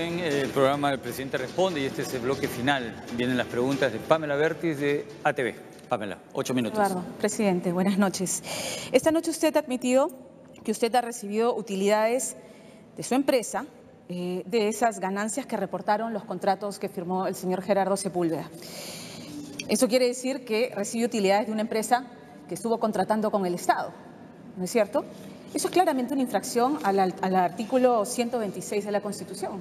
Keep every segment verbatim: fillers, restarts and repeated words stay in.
en el programa del Presidente Responde y este es el bloque final. Vienen las preguntas de Pamela Bertis de A T V. Pamela, ocho minutos. Eduardo, presidente, buenas noches. Esta noche usted ha admitido que usted ha recibido utilidades de su empresa, eh, de esas ganancias que reportaron los contratos que firmó el señor Gerardo Sepúlveda. Eso quiere decir que recibe utilidades de una empresa que estuvo contratando con el Estado, ¿no es cierto? Eso es claramente una infracción al, al artículo ciento veintiséis de la Constitución.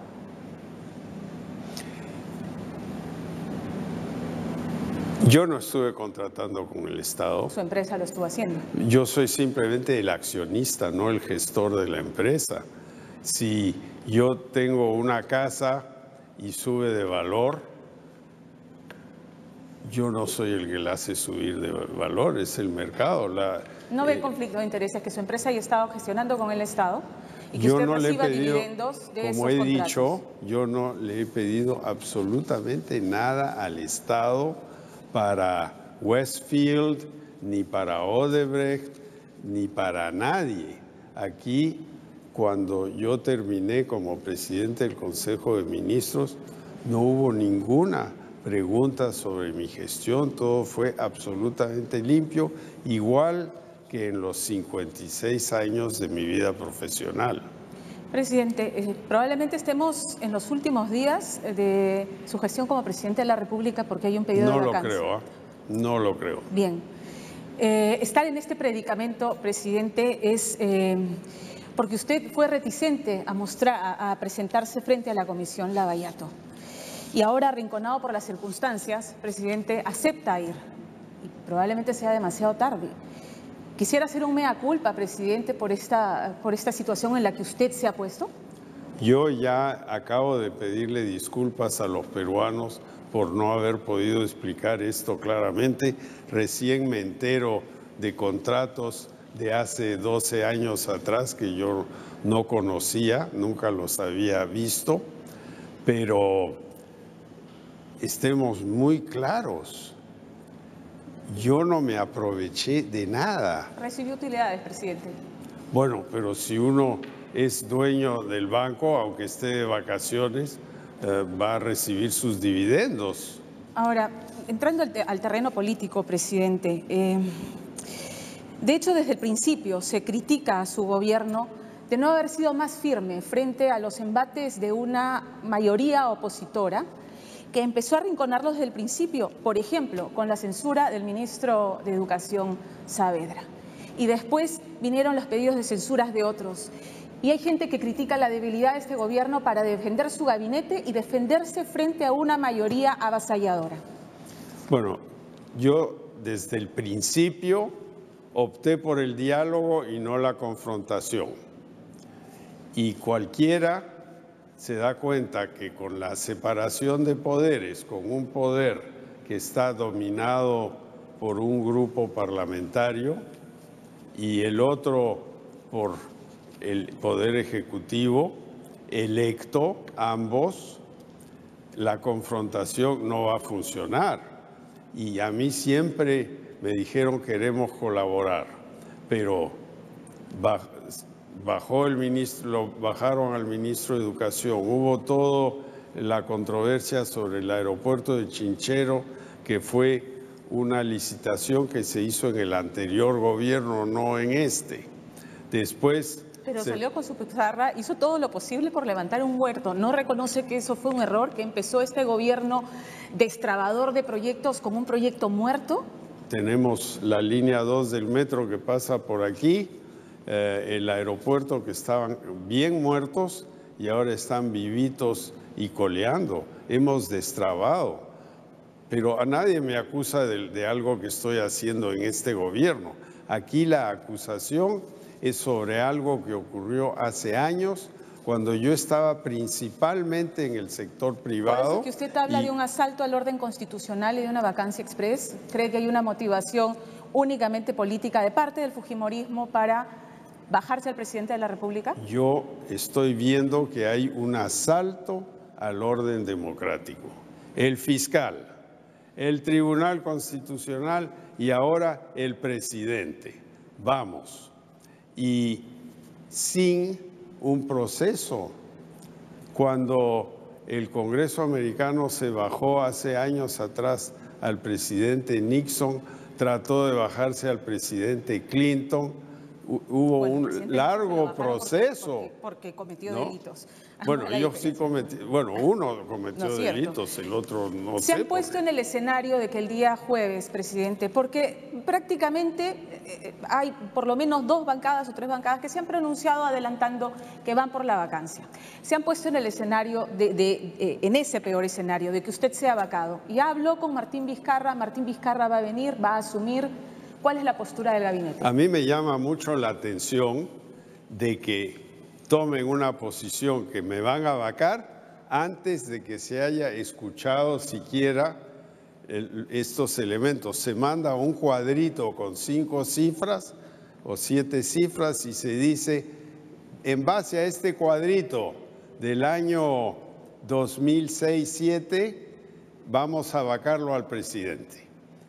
Yo no estuve contratando con el Estado. Su empresa lo estuvo haciendo. Yo soy simplemente el accionista, no el gestor de la empresa. Si yo tengo una casa y sube de valor, yo no soy el que la hace subir de valor, es el mercado. La, ¿No ve eh, conflicto de intereses que su empresa haya estado gestionando con el Estado y que yo usted no le he reciba pedido, dividendos de como esos he contratos? dicho, yo no le he pedido absolutamente nada al Estado para Westfield, ni para Odebrecht, ni para nadie. Aquí, cuando yo terminé como presidente del Consejo de Ministros, no hubo ninguna pregunta sobre mi gestión, todo fue absolutamente limpio, igual que en los cincuenta y seis años de mi vida profesional. Presidente, eh, probablemente estemos en los últimos días de su gestión como presidente de la República porque hay un pedido No de lo vacancia. creo, ¿eh? No lo creo. Bien. Eh, estar en este predicamento, presidente, es eh, porque usted fue reticente a, mostrar, a, a presentarse frente a la Comisión Lavallato. Y ahora, arrinconado por las circunstancias, presidente, acepta ir. Y probablemente sea demasiado tarde. Quisiera hacer un mea culpa, presidente, por esta, por esta situación en la que usted se ha puesto. Yo ya acabo de pedirle disculpas a los peruanos por no haber podido explicar esto claramente. Recién me entero de contratos de hace doce años atrás que yo no conocía, nunca los había visto, pero estemos muy claros. Yo no me aproveché de nada. Recibió utilidades, presidente. Bueno, pero si uno es dueño del banco, aunque esté de vacaciones, eh, va a recibir sus dividendos. Ahora, entrando al, te al terreno político, presidente, eh, de hecho, desde el principio se critica a su gobierno de no haber sido más firme frente a los embates de una mayoría opositora que empezó a arrinconarlos desde el principio, por ejemplo, con la censura del ministro de Educación Saavedra. Y después vinieron los pedidos de censuras de otros. Y hay gente que critica la debilidad de este gobierno para defender su gabinete y defenderse frente a una mayoría avasalladora. Bueno, yo desde el principio opté por el diálogo y no la confrontación. Y cualquiera se da cuenta que con la separación de poderes, con un poder que está dominado por un grupo parlamentario y el otro por el poder ejecutivo electo, ambos, la confrontación no va a funcionar. Y a mí siempre me dijeron queremos colaborar, pero bajó el ministro, bajaron al ministro de Educación, hubo toda la controversia sobre el aeropuerto de Chinchero, que fue una licitación que se hizo en el anterior gobierno, no en este. Después... Pero se... salió con su pizarra, hizo todo lo posible por levantar un huerto. ¿No reconoce que eso fue un error, que empezó este gobierno destrabador de proyectos como un proyecto muerto? Tenemos la línea dos del metro que pasa por aquí, eh, el aeropuerto que estaban bien muertos y ahora están vivitos y coleando. Hemos destrabado, pero a nadie me acusa de, de algo que estoy haciendo en este gobierno. Aquí la acusación es sobre algo que ocurrió hace años, cuando yo estaba principalmente en el sector privado. Por eso que usted habla y... de un asalto al orden constitucional y de una vacancia express. ¿Cree que hay una motivación únicamente política de parte del fujimorismo para bajarse al presidente de la República? Yo estoy viendo que hay un asalto al orden democrático. El fiscal, el Tribunal Constitucional y ahora el presidente. Vamos. Y sin un proceso Cuando el Congreso americano se bajó hace años atrás al presidente Nixon, trató de bajarse al presidente Clinton, hubo bueno, un largo proceso. Porque, porque cometió ¿no? delitos. Bueno, ellos sí cometieron, bueno, uno cometió no delitos, el otro no sé. Se han puesto en el escenario de que el día jueves, presidente, porque prácticamente eh, hay por lo menos dos bancadas o tres bancadas que se han pronunciado adelantando que van por la vacancia. Se han puesto en el escenario, de, de, eh, en ese peor escenario, de que usted sea vacado. Y habló con Martín Vizcarra, Martín Vizcarra va a venir, va a asumir. ¿Cuál es la postura del gabinete? A mí me llama mucho la atención de que tomen una posición que me van a vacar antes de que se haya escuchado siquiera el, estos elementos. Se manda un cuadrito con cinco cifras o siete cifras y se dice, en base a este cuadrito del año dos mil seis dos mil siete, vamos a vacarlo al presidente.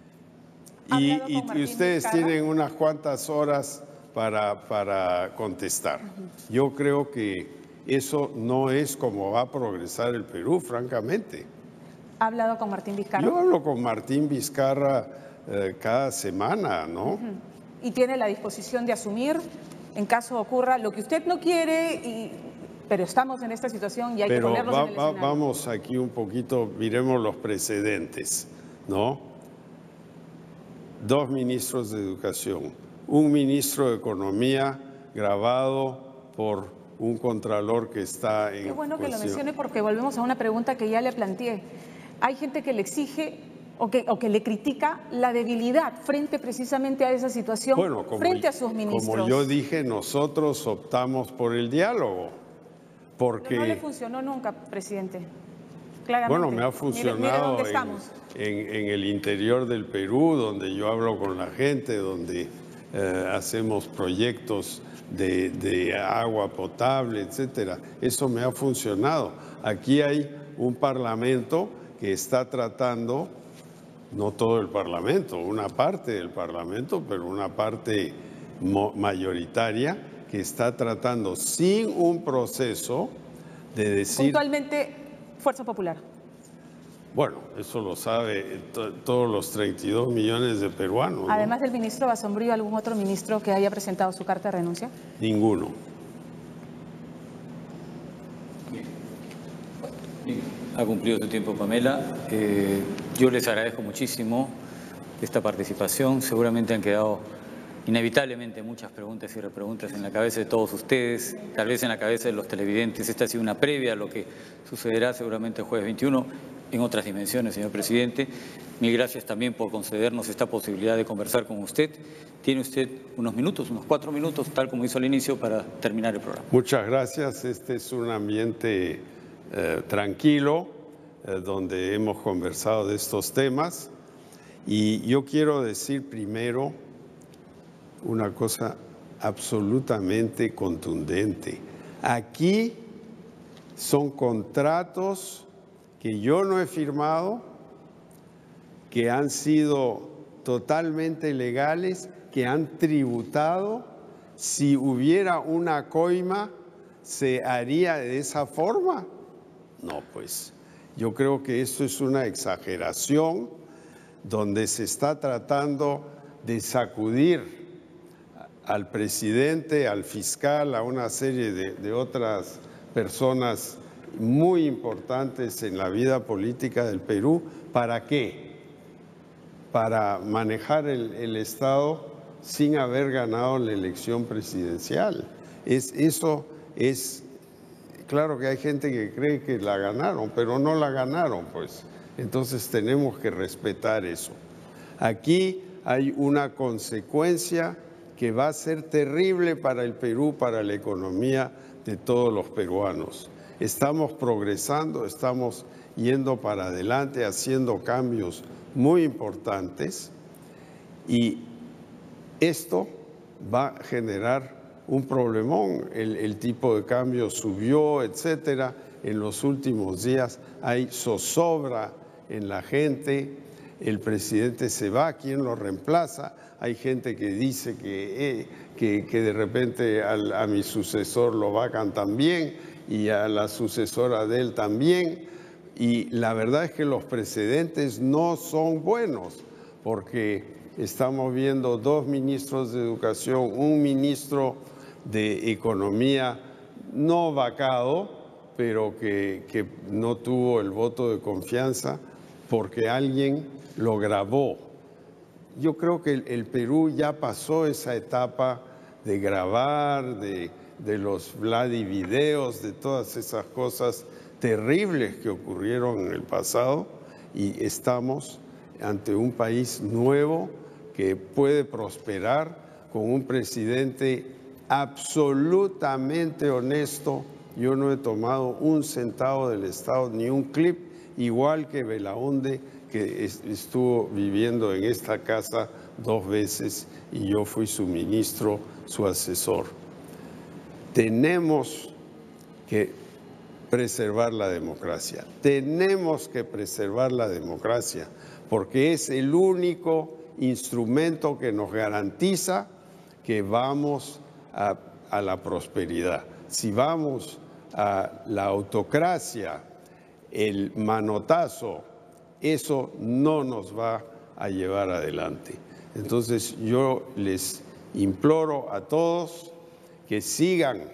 Y, y, y ustedes Vizcarra. tienen unas cuantas horas para, para contestar. Uh-huh. Yo creo que eso no es como va a progresar el Perú, francamente. ¿Ha hablado con Martín Vizcarra? Yo hablo con Martín Vizcarra eh, cada semana, ¿no? Uh-huh. ¿Y tiene la disposición de asumir en caso ocurra lo que usted no quiere, y, pero estamos en esta situación y hay pero que ponernos va, en el va, escenario? Vamos aquí un poquito, miremos los precedentes, ¿no? Dos ministros de Educación, un ministro de Economía grabado por un contralor que está en Qué bueno cuestión. Que lo mencione porque volvemos a una pregunta que ya le planteé. Hay gente que le exige o que, o que le critica la debilidad frente precisamente a esa situación, bueno, como, frente a sus ministros. Como yo dije, nosotros optamos por el diálogo. Porque... Pero no le funcionó nunca, presidente. Claramente. Bueno, me ha funcionado mire, mire en, en, en el interior del Perú, donde yo hablo con la gente, donde eh, hacemos proyectos de, de agua potable, etcétera. Eso me ha funcionado. Aquí hay un parlamento que está tratando, no todo el parlamento, una parte del parlamento, pero una parte mayoritaria que está tratando sin un proceso de decir... Puntualmente, Fuerza Popular. Bueno, eso lo sabe to todos los treinta y dos millones de peruanos. Además ¿no? del ministro Basombrío, ¿algún otro ministro que haya presentado su carta de renuncia? Ninguno. Bien. Bien. Ha cumplido su tiempo, Pamela. Eh, yo les agradezco muchísimo esta participación. Seguramente han quedado inevitablemente muchas preguntas y repreguntas en la cabeza de todos ustedes, tal vez en la cabeza de los televidentes. Esta ha sido una previa a lo que sucederá seguramente el jueves veintiuno en otras dimensiones, señor presidente. Mil gracias también por concedernos esta posibilidad de conversar con usted. Tiene usted unos minutos, unos cuatro minutos, tal como hizo al inicio, para terminar el programa. Muchas gracias. Este es un ambiente eh, tranquilo, eh, donde hemos conversado de estos temas. Y yo quiero decir primero una cosa absolutamente contundente. Aquí son contratos que yo no he firmado, que han sido totalmente legales, que han tributado. Si hubiera una coima, ¿se haría de esa forma? No, pues yo creo que esto es una exageración donde se está tratando de sacudir al presidente, al fiscal, a una serie de, de otras personas muy importantes en la vida política del Perú. ¿Para qué? Para manejar el, el Estado sin haber ganado la elección presidencial. Es, eso es, claro que hay gente que cree que la ganaron, pero no la ganaron, pues. Entonces tenemos que respetar eso. Aquí hay una consecuencia que va a ser terrible para el Perú, para la economía de todos los peruanos. Estamos progresando, estamos yendo para adelante, haciendo cambios muy importantes y esto va a generar un problemón. El, el tipo de cambio subió, etcétera. En los últimos días hay zozobra en la gente. El presidente se va, ¿quién lo reemplaza? Hay gente que dice que, eh, que, que de repente al, a mi sucesor lo vacan también y a la sucesora de él también. Y la verdad es que los precedentes no son buenos, porque estamos viendo dos ministros de educación, un ministro de economía no vacado, pero que, que no tuvo el voto de confianza porque alguien lo grabó. Yo creo que el, el Perú ya pasó esa etapa de grabar, de, de los Vladivideos, de todas esas cosas terribles que ocurrieron en el pasado, y estamos ante un país nuevo que puede prosperar con un presidente absolutamente honesto. Yo no he tomado un centavo del Estado, ni un clip, igual que Belaunde, que estuvo viviendo en esta casa dos veces y yo fui su ministro, su asesor. Tenemos que preservar la democracia, tenemos que preservar la democracia, porque es el único instrumento que nos garantiza que vamos a, a la prosperidad. Si vamos a la autocracia, el manotazo, eso no nos va a llevar adelante. Entonces yo les imploro a todos que sigan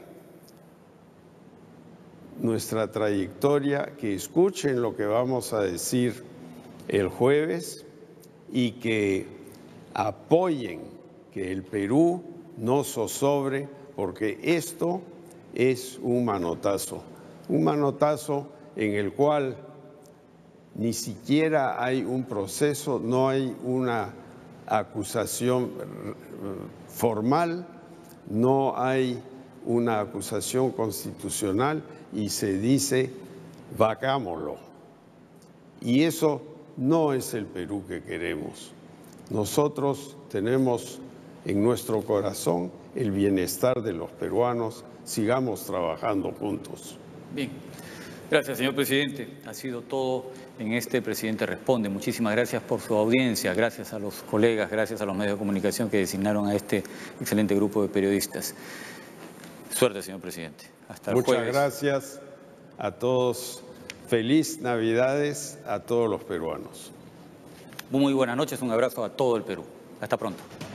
nuestra trayectoria, que escuchen lo que vamos a decir el jueves y que apoyen que el Perú no zozobre, porque esto es un manotazo, un manotazo en el cual ni siquiera hay un proceso, no hay una acusación formal, no hay una acusación constitucional y se dice vacámoslo. Y eso no es el Perú que queremos. Nosotros tenemos en nuestro corazón el bienestar de los peruanos. Sigamos trabajando juntos. Bien. Gracias, señor presidente. Ha sido todo en este Presidente Responde. Muchísimas gracias por su audiencia. Gracias a los colegas, gracias a los medios de comunicación que designaron a este excelente grupo de periodistas. Suerte, señor presidente. Hasta el Muchas jueves. gracias a todos. Feliz Navidades a todos los peruanos. Muy buenas noches. Un abrazo a todo el Perú. Hasta pronto.